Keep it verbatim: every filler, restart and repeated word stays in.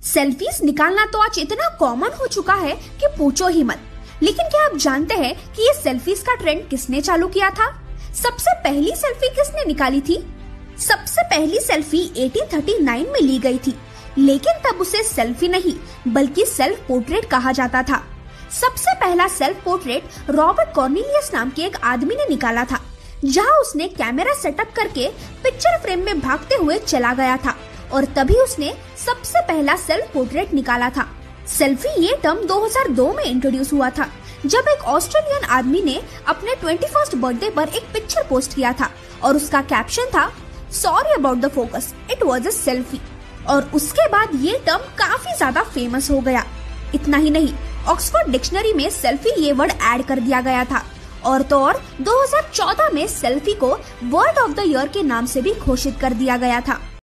Selfies निकालना तो आज इतना कॉमन हो चुका है कि पूछो ही मत। लेकिन क्या आप जानते हैं कि ये सेल्फीज का ट्रेंड किसने चालू किया था? सबसे पहली सेल्फी किसने निकाली थी? सबसे पहली सेल्फी अठारह सौ उनतालीस में ली गई थी, लेकिन तब उसे सेल्फी नहीं बल्कि सेल्फ पोर्ट्रेट कहा जाता था। सबसे पहला सेल्फ पोर्ट्रेट रॉबर्ट कॉर्नेलियस नाम के एक आदमी ने निकाला था, जहां उसने कैमरा सेटअप करके पिक्चर फ्रेम में भागते हुए चला गया था और तभी उसने सबसे पहला सेल्फ पोर्ट्रेट निकाला था। सेल्फी ये टर्म दो हज़ार दो में इंट्रोड्यूस हुआ था, जब एक ऑस्ट्रेलियन आदमी ने अपने इक्कीसवें बर्थडे पर एक पिक्चर पोस्ट किया था और उसका कैप्शन था sorry about the focus, it was a selfie. और उसके बाद ये टर्म काफी ज्यादा फेमस हो गया। इतना ही नहीं, ऑक्सफोर्ड डिक्शनरी में सेल्फी ये वर्ड ऐड कर दिया गया था और तो और दो हज़ार चौदह में सेल्फी को वर्ड ऑफ द ईयर के नाम से भी घोषित कर दिया गया था।